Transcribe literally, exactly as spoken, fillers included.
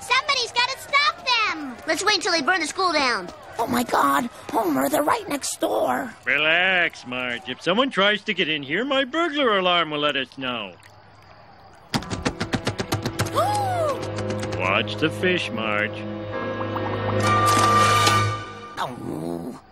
Somebody's got to stop them. Let's wait until they burn the school down. Oh, my God. Homer, they're right next door. Relax, Marge. If someone tries to get in here, my burglar alarm will let us know. Watch the fish, Marge. Oh.